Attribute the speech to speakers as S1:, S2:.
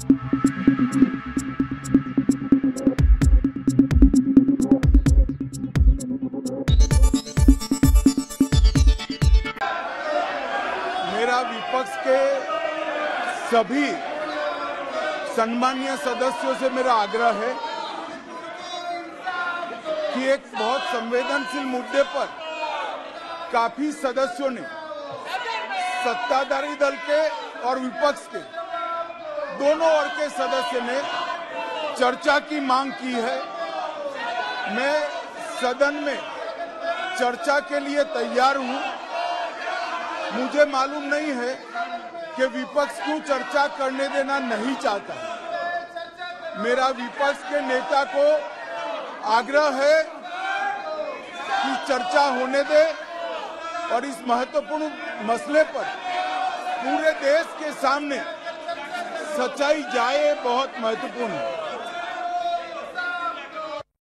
S1: मेरा विपक्ष के सभी सम्मानीय सदस्यों से मेरा आग्रह है कि एक बहुत संवेदनशील मुद्दे पर काफी सदस्यों ने, सत्ताधारी दल के और विपक्ष के दोनों ओर के सदस्य ने चर्चा की मांग की है। मैं सदन में चर्चा के लिए तैयार हूं। मुझे मालूम नहीं है कि विपक्ष क्यों चर्चा करने देना नहीं चाहता। मेरा विपक्ष के नेता को आग्रह है कि चर्चा होने दे और इस महत्वपूर्ण मसले पर पूरे देश के सामने सच्चाई जाए, बहुत महत्वपूर्ण है।